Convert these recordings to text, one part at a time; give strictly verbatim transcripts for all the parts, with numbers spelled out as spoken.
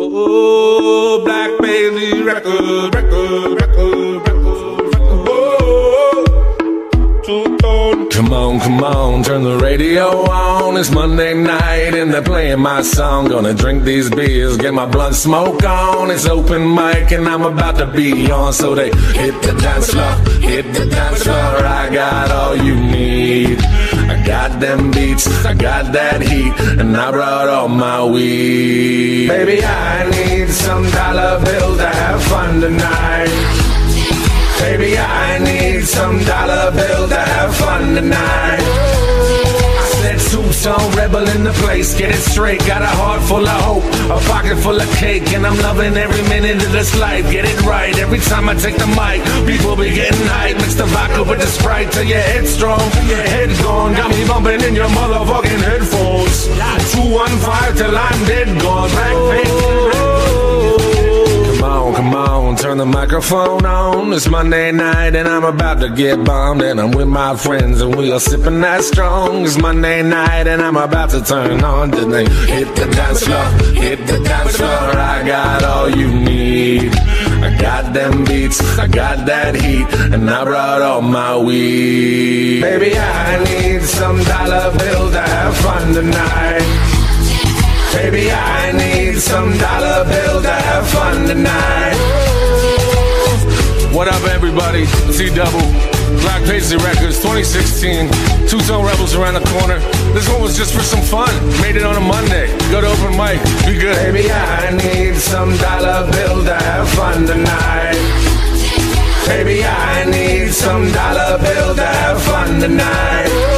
Oh, Black Bailey record, record, record, record, record. Oh, two-tone. Come on, come on, turn the radio on. It's Monday night and they're playing my song. Gonna drink these beers, get my blunt smoke on. It's open mic and I'm about to be on. So they hit the dance floor, hit the dance floor. I got all you need. I got them beats, I got that heat, and I brought all my weed. Baby, I need some dollar bills to have fun tonight. Baby, I need some dollar bills to have fun tonight. I said two-tone rebel in the place, get it straight. Got a heart full of hope, a pocket full of cake, and I'm loving every minute of this life. Get it right, every time I take the mic, people be getting hype. Mix the vodka with the Sprite till your head's strong, till your head's gone. Got me bumping in your motherfucking headphones. two one five till I'm dead gone. Black face. Come on, come on, turn the microphone on. It's Monday night and I'm about to get bombed, and I'm with my friends and we are sipping that strong. It's Monday night and I'm about to turn on. Then they hit the dance floor, hit the dance floor. I got all you need. I got them beats, I got that heat, and I brought all my weed. Baby, I need some dollar bills to have fun tonight. Baby, I need some dollar bills to have fun tonight. What up, everybody? C-Double, Black Paisley Records, twenty sixteen. Two-Tone Rebels around the corner. This one was just for some fun. Made it on a Monday. Go to open mic. Be good. Baby, I need some dollar bills to have fun tonight. Baby, I need some dollar bills to have fun tonight.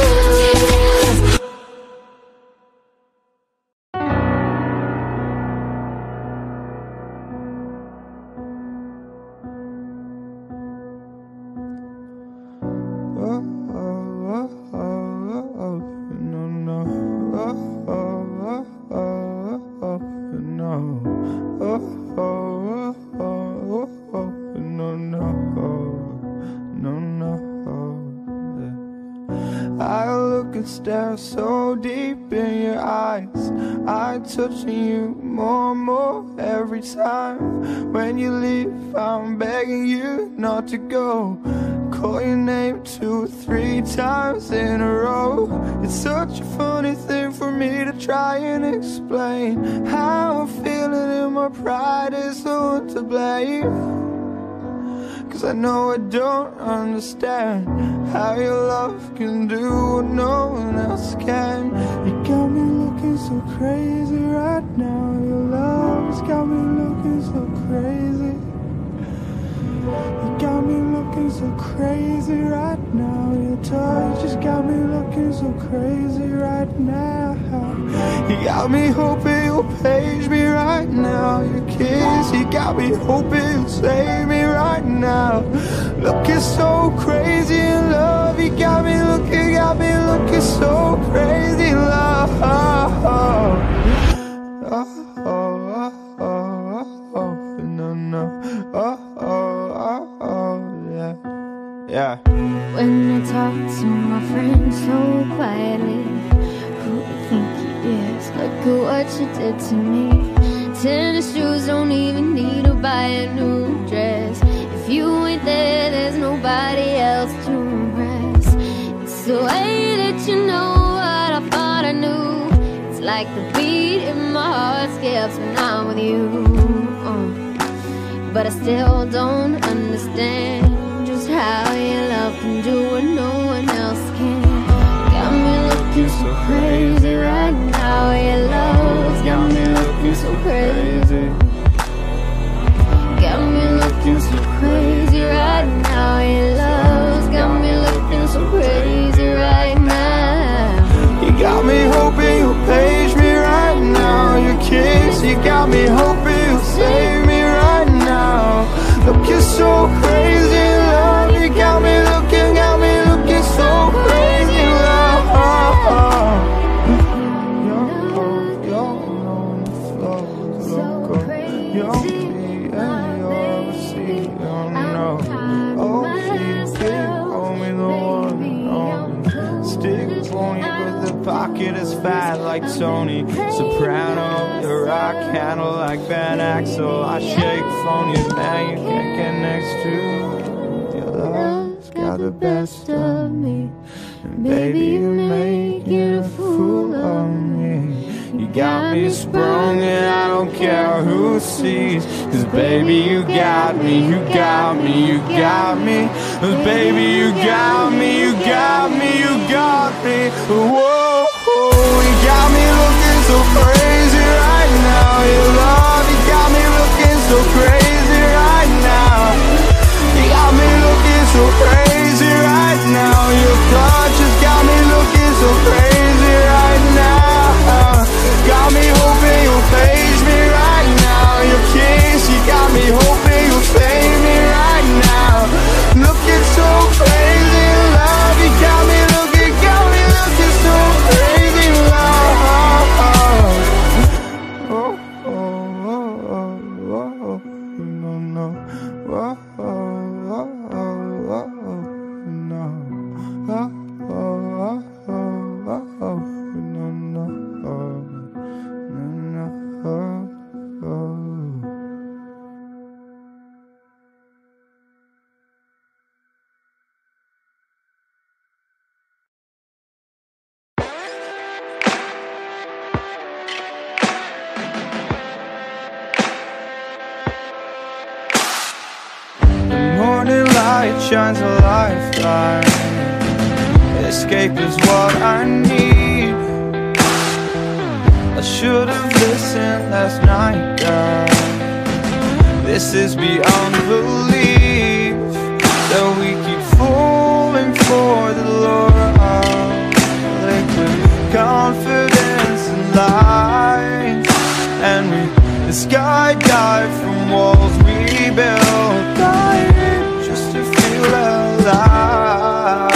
I look and stare so deep in your eyes. I touching you more and more every time. When you leave, I'm begging you not to go. Call your name two or three times in a row. It's such a funny thing for me to try and explain how I'm feeling, and my pride is the one to blame. Cause I know I don't understand how your love can do what no one else can. You got me looking so crazy right now. Your love's got me looking so crazy. You got me looking so crazy right now. Your touch just got me looking so crazy right now. You got me hoping you'll page me right now. Your kiss, you got me hoping you'll save me right now. Looking so crazy in love. You got me looking, got me looking so crazy in love. Oh, oh, oh, oh, oh, oh, no, no, oh, oh, oh, oh, yeah, yeah. When I talk to my friends so quietly, who do you think he is? Look at what you did to me. Tennis shoes don't even need to buy a new dress. If you ain't there, there's nobody else to impress. It's the way that you know what I thought I knew. It's like the beat in my heart skips when I'm with you. uh. But I still don't understand just how your love can do what no one else can. Got me looking so crazy right now. Your love's got me looking so crazy. Got me looking so crazy right now. Your love's got me looking so crazy right now. You got me hoping you'll page me right now. Your kiss, you got me hoping you'll save me right now. Looking so crazy in love. You got me looking, got me looking so crazy in love. You're, you're on the floor, loco. You're me and you're see, oh no. Oh, keep it, hold me the one and only. Stick on you with the pocket. it as fat like Tony Soprano. You rock handle like Van Axel. I shake phonies, man, you can't get next to. Your love's got the best of me, and baby, you make it a fool of me. You got me sprung and I don't care who sees. Cause baby, you got me, you got me, you got me. Cause baby, you got me, you got me, you got me. Whoa, you got me looking so crazy right now. Your love, you got me looking so crazy right now. You got me looking so crazy right now. Your touch has got me looking so crazy right now. Got me hoping you'll phase me right now. Your kiss, you got me hoping you'll fade me right now. Looking so crazy, love. You got me looking, got me looking so crazy, love. Oh, oh, oh, oh, oh, no, no. Oh, oh, oh, oh, oh, no. Oh, oh, oh, oh, oh, no, no. Oh. Shines a lifeline. Escape is what I need. I should have listened last night, girl. This is beyond belief, that we keep falling for the lure of liquid confidence and lies. And we the skydive from walls we built, dying just to feel alive.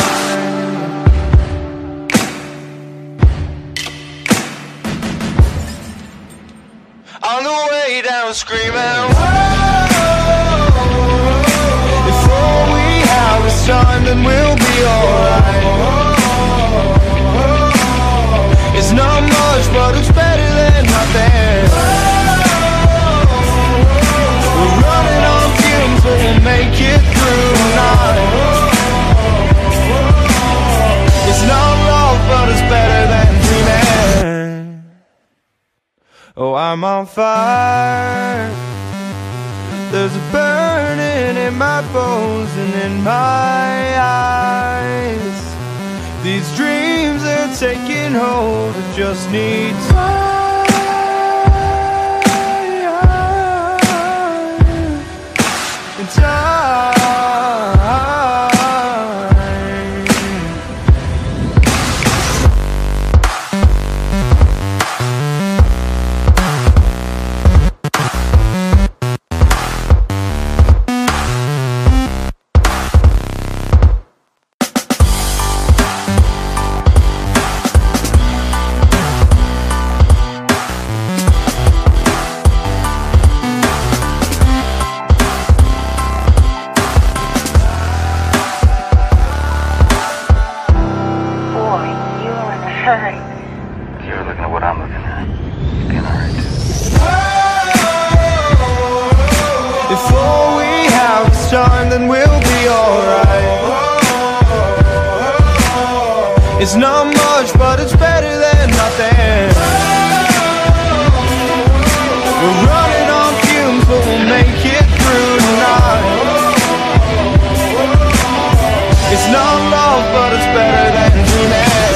On the way down screaming, whoa. If all we have is time, then we'll be alright. It's not much, but it's better than nothing. We're running on fumes, but we'll make it through tonight. It's not love, but it's better than dreaming. Oh, I'm on fire. There's a burning in my bones and in my eyes. These dreams are taking hold, I just need time. Time. Then we'll be alright. It's not much, but it's better than nothing. We're running on fumes, but we'll make it through tonight. It's not love, but it's better than dreaming.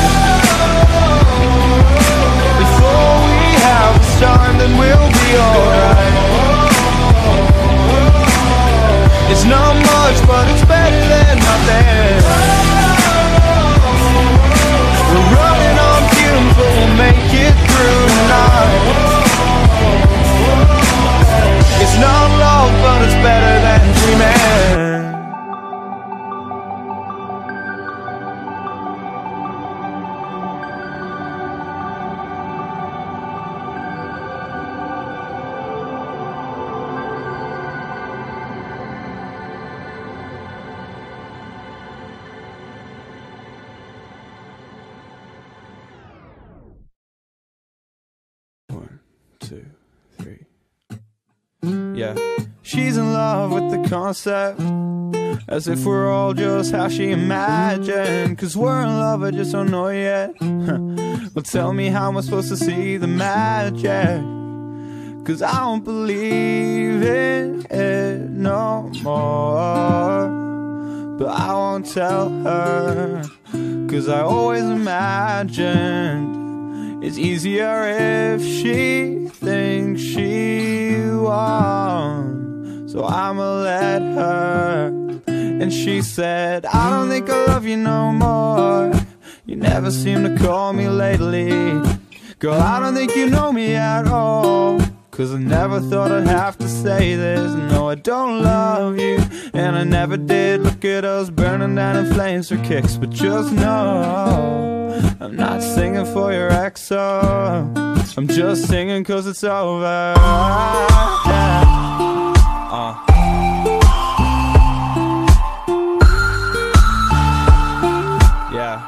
If all we have is time, then we'll be alright. It's not much, but it's better than nothing. We're running two, three. Yeah. She's in love with the concept, as if we're all just how she imagined. Cause we're in love, I just don't know yet. Well, tell me, how am I supposed to see the magic? Cause I don't believe in it no more. But I won't tell her, cause I always imagined it's easier if she thinks she won. So I'ma let her. And she said, I don't think I love you no more. You never seem to call me lately. Girl, I don't think you know me at all. Cause I never thought I'd have to say this. No, I don't love you, and I never did. Look at us burning down in flames for kicks. But just know, I'm not singing for your ex, oh. I'm just singing cause it's over. Yeah. Uh. Yeah.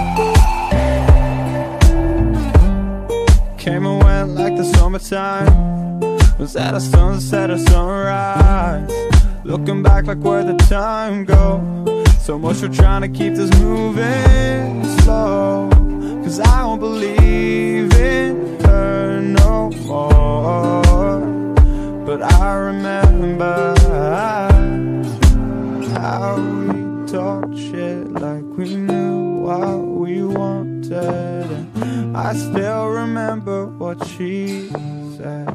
Came and went like the summertime. Was at a sunset or sunrise. Looking back like where'd the time go? So much for trying to keep this moving slow. Cause I don't believe in her no more. But I remember how we talked shit like we knew what we wanted. And I still remember what she said.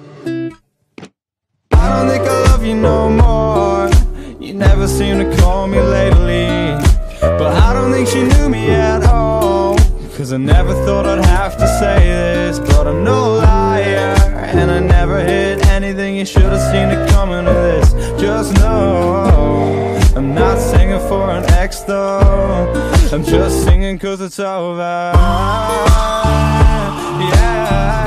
I don't think I love you no more. You never seem to call me lately. But I don't think she knew me at all. Cause I never thought I'd have to say this. But I'm no liar, and I never hid anything. You should've seen it coming to this. Just know, I'm not singing for an ex though. I'm just singing cause it's over. Yeah.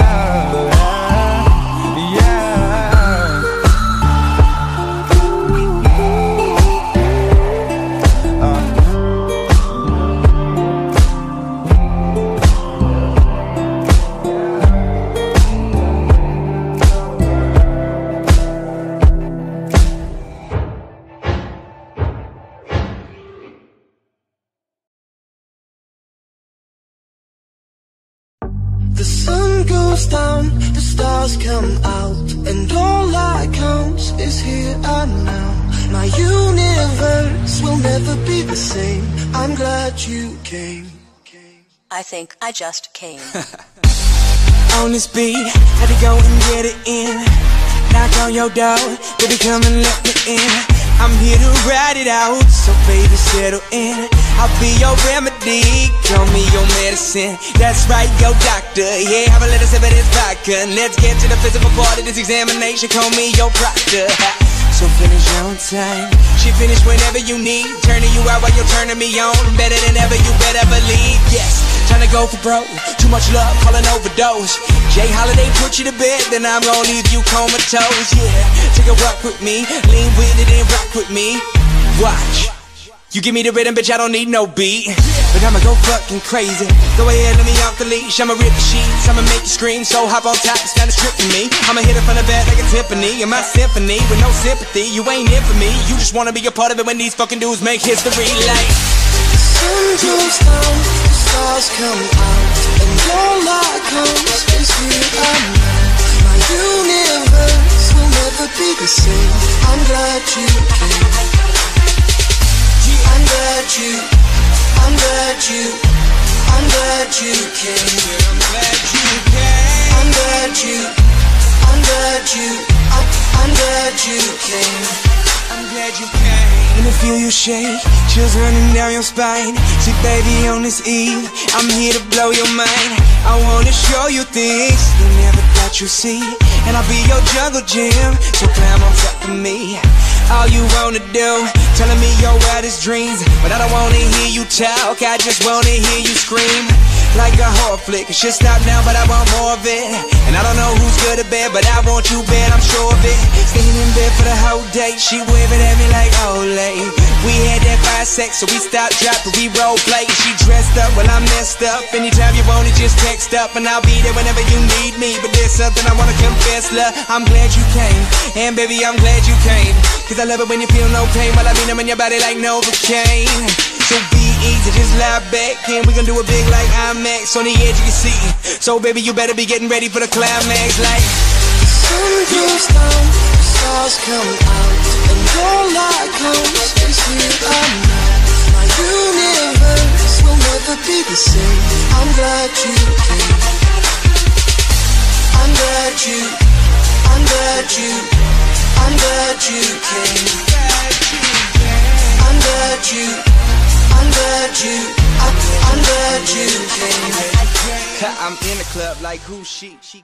The sun goes down, the stars come out, and all that counts is here and now. My universe will never be the same. I'm glad you came. I think I just came. On this beat, had to go and get it in. Knock on your door, baby, come and let me in. I'm here to ride it out, so baby, settle in. I'll be your remedy, call me your medicine. That's right, your doctor, yeah, have a little sip of this vodka. Let's get to the physical part of this examination, call me your proctor. So finish on time, she finish whenever you need. Turning you out while you're turning me on. Better than ever, you better believe, yes. Time to go for broke, too much love, call an overdose. Jay Holiday put you to bed, then I'm gonna leave you comatose, yeah. Take a walk with me, lean with it and rock with me. Watch, you give me the rhythm, bitch, I don't need no beat. But I'ma go fucking crazy. Go ahead, let me off the leash, I'ma rip the sheets, I'ma make you scream. So hop on top, it's kinda stripping me. I'ma hit it from the back like a Tiffany. In my symphony, with no sympathy, you ain't in for me. You just wanna be a part of it when these fucking dudes make history like. The sun goes down, the stars come out, and all that comes is here and now. My universe will never be the same. I'm glad you came. I'm glad you, I'm glad you, I'm glad you came. I'm glad you came. I'm glad you, I'm glad you, I'm, I'm glad you came. I'm glad you came. When I feel you shake, chills running down your spine. See baby on this eve, I'm here to blow your mind. I wanna show you things you never thought you'd see. And I'll be your jungle gym, so climb on top of me. All you wanna do, telling me your wildest dreams. But I don't wanna hear you talk, I just wanna hear you scream. Like a horror flick, it should stop now, but I want more of it. And I don't know who's good or bad, but I want you bad, I'm sure of it. Staying in bed for the whole day, she waving at me like Olay. We had that fire sex, so we stopped, dropped, but we role play. She dressed up, well I messed up. Anytime you want it, just text up, and I'll be there whenever you need me. But there's something I wanna confess, love, I'm glad you came. And baby, I'm glad you came. Cause I love it when you feel no pain while I be numbing your body like Novocaine. So be easy, just lie back and we gon' do it big like IMAX on the edge of your seat. So baby, you better be getting ready for the climax like the sun goes down, the stars come out, and your light comes into our night. My universe will never be the same. I'm glad you came. I'm glad you, I'm glad you, I'm glad you came. I'm glad you, I'm glad you, I, I'm glad you came. I'm in the club like who she, she.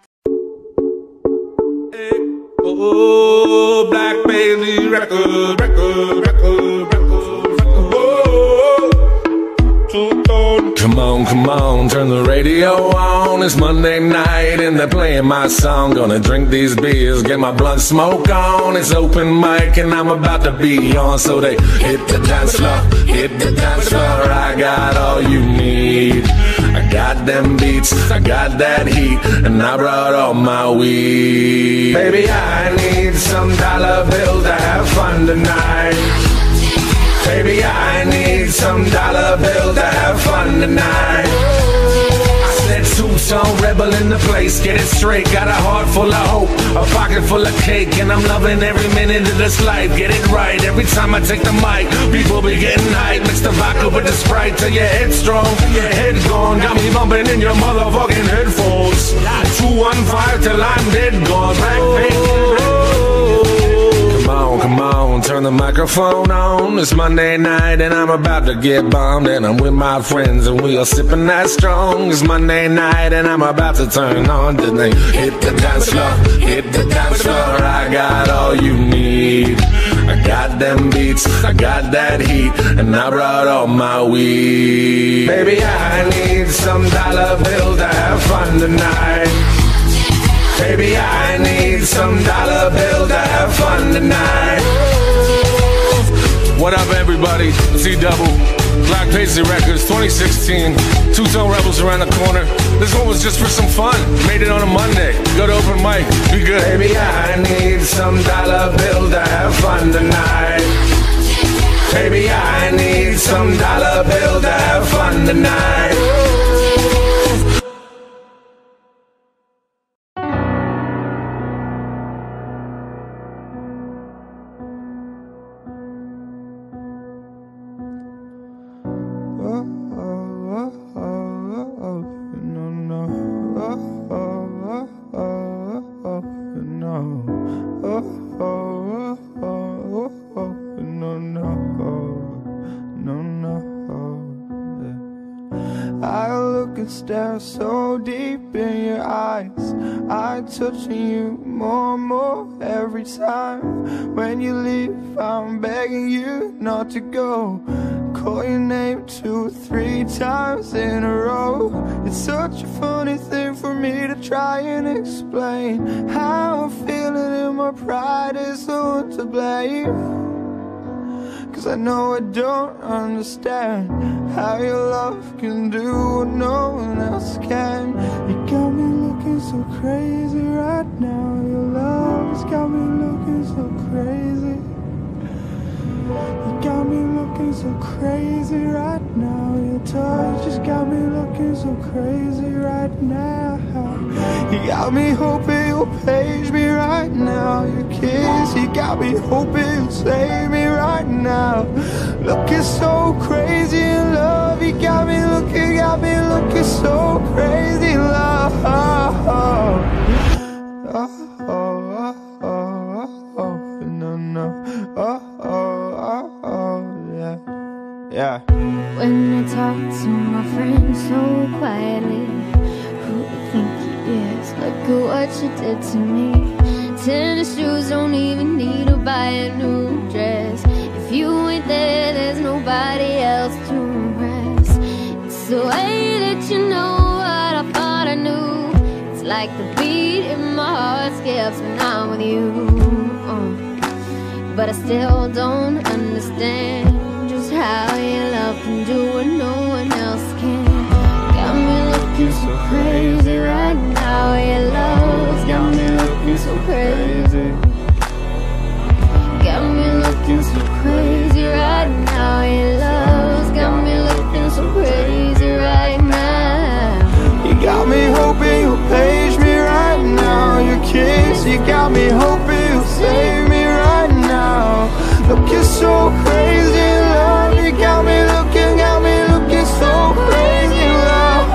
Oh, Black Bailey record, record, record, record, record. Oh, two-tone. Come on, come on, turn the radio on. It's Monday night and they're playing my song. Gonna drink these beers, get my blunt smoke on. It's open mic and I'm about to be on. So they hit the dance floor, hit the dance floor. I got all you need. I got them beats, I got that heat, and I brought all my weed. Baby, I need some dollar bills to have fun tonight. Baby, I need some dollar bills to have fun tonight. I said two-tone rebel in the place, get it straight. Got a heart full of hope, a pocket full of cake, and I'm loving every minute of this life. Get it right, every time I take the mic, people be getting hype. Mix the vodka with the Sprite till your head's strong, your head gone. Got me bumping in your motherfucking headphones. two one five till I'm dead gone. Black Bailey. Come on, come on, turn the microphone on. It's Monday night and I'm about to get bombed, and I'm with my friends and we are sipping that strong. It's Monday night and I'm about to turn on. Then they hit the dance floor, hit the dance floor. I got all you need. I got them beats, I got that heat, and I brought all my weed. Baby, I need some dollar bills to have fun tonight. Baby, I need some dollar bills to have fun tonight. What up, everybody? C Double, Black Paisley Records, twenty sixteen. Two-Tone Rebels around the corner. This one was just for some fun. Made it on a Monday. Go to open mic. Be good. Baby, I need some dollar bills to have fun tonight. Baby, I need some dollar bills to have fun tonight. Stare so deep in your eyes, I touching you more and more every time. When you leave, I'm begging you not to go. Call your name two or three times in a row. It's such a funny thing for me to try and explain how I'm feeling, and my pride is the one to blame. Cause I know I don't understand how your love can do what no one else can. You got me looking so crazy right now. Your love has got me looking so crazy. You got me looking so crazy right now. Your touch just got me looking so crazy right now. You got me hoping you'll page me right now. Your kiss, you got me hoping you'll save me right now. Looking so crazy in love. You got me looking, got me looking so crazy in love. Oh, oh, oh, oh, oh, oh, no, no, oh, oh, oh, oh, yeah, yeah. When I talk to my friends so quietly, who do you think he is? Look at what you did to me. Tennis shoes, don't even need to buy a new dress. If you ain't there, there's nobody else to impress. It's the way that you know what I thought I knew. It's like the beat in my heart skips when I'm with you. uh. But I still don't understand just how your love can do what no one else can. Got me looking so crazy right now. Your love's got you got me hoping you'll save me right now. Looking so crazy in love, you got me looking, got me looking so crazy in love.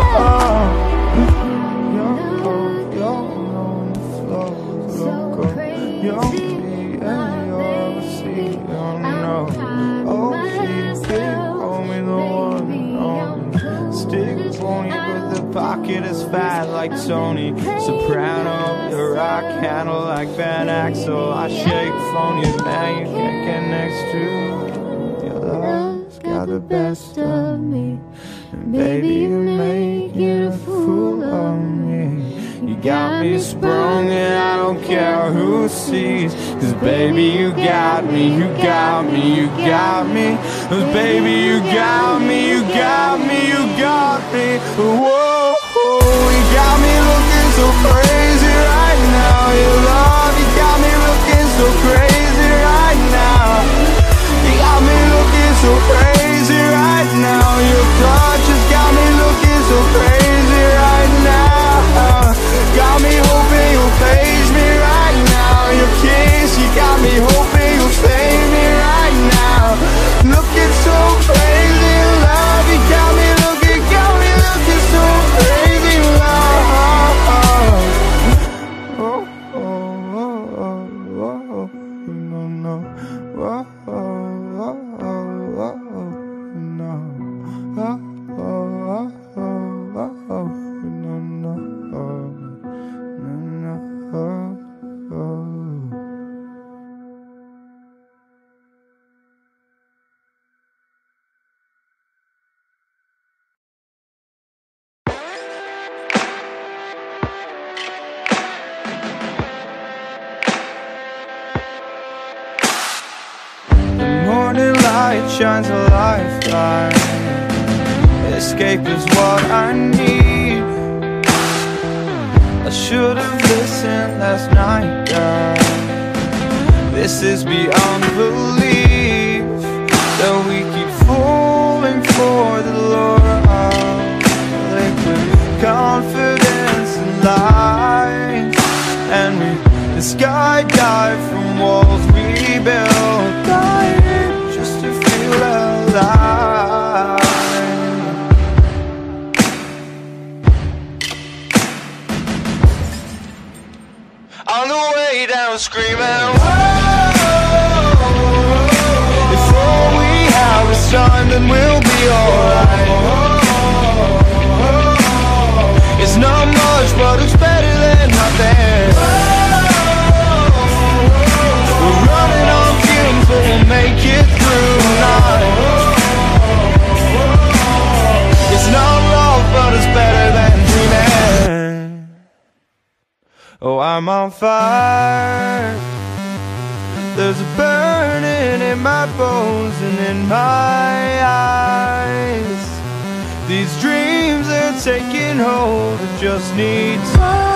You're, you're on the floor, loco. You're me and you're sea, oh no. Oh, keep it, hold me the one and only. Stick pony, but the pocket is fat like Tony Soprano. You rock handle like Van Axel. I shake phony, man, you can't get next to. Your love's got the best of me, and baby, you're making a fool of me. You got me sprung and I don't care who sees. Cause baby, you got me, you got me, you got me. Cause baby, you got me, you got me, you got me. Whoa, you got me looking so crazy right now. Your love, you got me looking so crazy right now. You got me looking so crazy right now. Your touch has got me looking so crazy right now. Got me hoping you'll page me right now. Your kiss, you got me hoping you'll save me right now. Looking so crazy in love, you got me looking, got me looking so crazy in love. Oh, oh, oh, oh, oh, no, no, oh, oh, oh, oh, oh, no, oh, oh, oh, oh, oh, no, no, oh. Shines a lifeline. Escape is what I need. I should have listened last night, God. This is beyond belief, that we keep falling for the lure of liquid confidence and lies. And we skydive from walls we built, dying just to feel alive. On the way down screaming, whoa. If all we have is time, then we'll be alright. It's not much, but it's better than nothing. We're running on fumes, but we'll make it through tonight. It's not love, but it's better than dreaming. Oh, I'm on fire. There's a burning in my bones and in my eyes. These dreams are taking hold, I just need time.